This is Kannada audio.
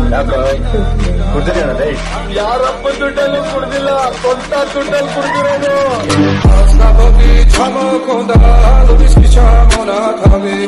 ಯಾಕೋ ಕುಡ್ದಿದ್ದೀನಲ್ಲೇ? ಯಾರಪ್ಪ ದುಡ್ಡಲ್ಲೂ ಕುಡ್ದಿಲ್ಲ, ಸ್ವಂತ ದುಡ್ಡಲ್ಲಿ ಕುಡ್ದಿರೋದು.